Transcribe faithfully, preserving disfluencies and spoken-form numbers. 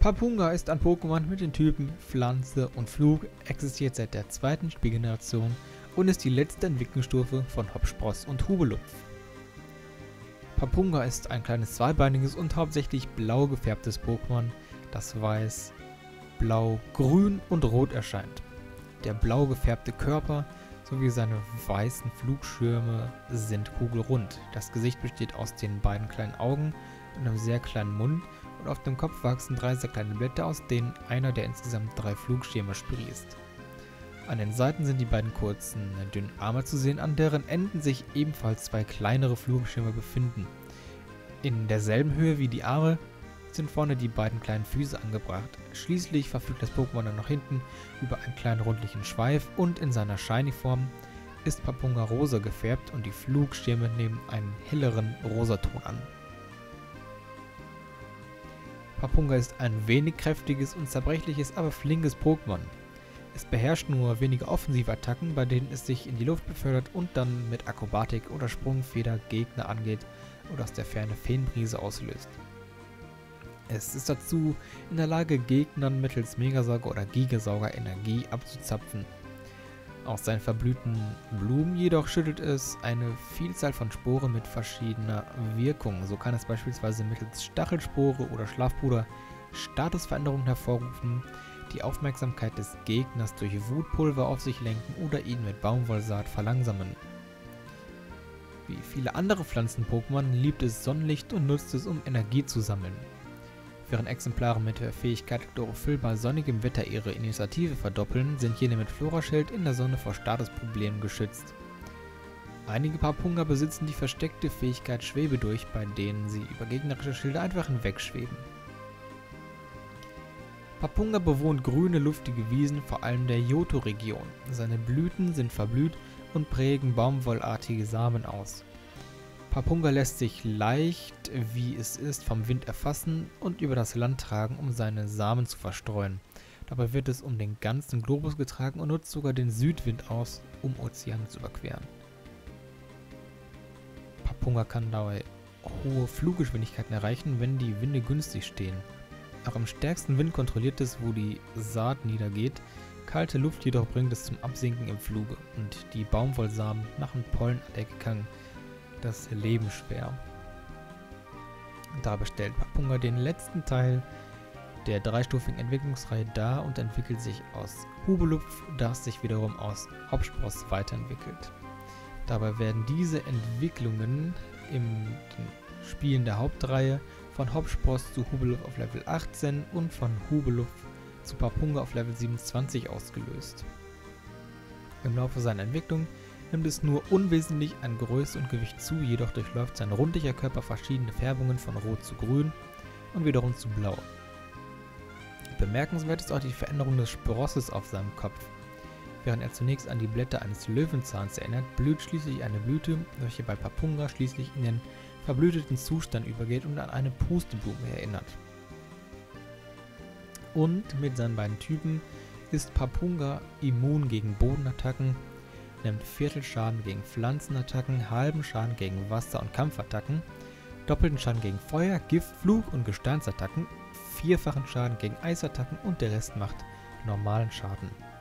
Papunga ist ein Pokémon mit den Typen Pflanze und Flug, existiert seit der zweiten Spielgeneration und ist die letzte Entwicklungsstufe von Hopspross und Hubelupf. Papunga ist ein kleines zweibeiniges und hauptsächlich blau gefärbtes Pokémon, das weiß, blau, grün und rot erscheint. Der blau gefärbte Körper sowie seine weißen Flugschirme sind kugelrund. Das Gesicht besteht aus den beiden kleinen Augen und einem sehr kleinen Mund und auf dem Kopf wachsen drei sehr kleine Blätter, aus denen einer der insgesamt drei Flugschirme sprießt. An den Seiten sind die beiden kurzen, dünnen Arme zu sehen, an deren Enden sich ebenfalls zwei kleinere Flugschirme befinden. In derselben Höhe wie die Arme sind vorne die beiden kleinen Füße angebracht. Schließlich verfügt das Pokémon dann nach hinten über einen kleinen rundlichen Schweif und in seiner Shiny-Form ist Papunga rosa gefärbt und die Flugschirme nehmen einen helleren Rosaton an. Papunga ist ein wenig kräftiges und zerbrechliches, aber flinkes Pokémon. Es beherrscht nur wenige offensive Attacken, bei denen es sich in die Luft befördert und dann mit Akrobatik oder Sprungfeder Gegner angeht oder aus der Ferne Feenbrise auslöst. Es ist dazu in der Lage, Gegnern mittels Megasauger oder Gigasauger Energie abzuzapfen. Aus seinen verblühten Blumen jedoch schüttelt es eine Vielzahl von Sporen mit verschiedener Wirkung. So kann es beispielsweise mittels Stachelspore oder Schlafpuder Statusveränderungen hervorrufen, die Aufmerksamkeit des Gegners durch Wutpulver auf sich lenken oder ihn mit Baumwollsaat verlangsamen. Wie viele andere Pflanzen-Pokémon liebt es Sonnenlicht und nutzt es, um Energie zu sammeln. Während Exemplare mit der Fähigkeit Chlorophyll bei sonnigem Wetter ihre Initiative verdoppeln, sind jene mit Floraschild in der Sonne vor Statusproblemen geschützt. Einige Papunga besitzen die versteckte Fähigkeit Schwebedurch, bei denen sie über gegnerische Schilde einfach hinwegschweben. Papunga bewohnt grüne, luftige Wiesen, vor allem der Johto-Region. Seine Blüten sind verblüht und prägen baumwollartige Samen aus. Papunga lässt sich leicht, wie es ist, vom Wind erfassen und über das Land tragen, um seine Samen zu verstreuen. Dabei wird es um den ganzen Globus getragen und nutzt sogar den Südwind aus, um Ozeane zu überqueren. Papunga kann dabei hohe Fluggeschwindigkeiten erreichen, wenn die Winde günstig stehen. Auch im stärksten Wind kontrolliert es, wo die Saat niedergeht. Kalte Luft jedoch bringt es zum Absinken im Fluge und die Baumwollsamen machen Pollen an der Gekang das Leben schwer. Dabei stellt Papunga den letzten Teil der dreistufigen Entwicklungsreihe dar und entwickelt sich aus Hubelupf, das sich wiederum aus Hopspross weiterentwickelt. Dabei werden diese Entwicklungen im Spielen der Hauptreihe von Hopspross zu Hubelupf auf Level achtzehn und von Hubelupf zu Papunga auf Level siebenundzwanzig ausgelöst. Im Laufe seiner Entwicklung nimmt es nur unwesentlich an Größe und Gewicht zu, jedoch durchläuft sein rundlicher Körper verschiedene Färbungen von Rot zu Grün und wiederum zu Blau. Bemerkenswert ist auch die Veränderung des Sprosses auf seinem Kopf. Während er zunächst an die Blätter eines Löwenzahns erinnert, blüht schließlich eine Blüte, welche bei Papunga schließlich in den verblüteten Zustand übergeht und an eine Pusteblume erinnert. Und mit seinen beiden Typen ist Papunga immun gegen Bodenattacken, nimmt Viertelschaden gegen Pflanzenattacken, halben Schaden gegen Wasser- und Kampfattacken, doppelten Schaden gegen Feuer, Gift, Flug- und Gesteinsattacken, vierfachen Schaden gegen Eisattacken und der Rest macht normalen Schaden.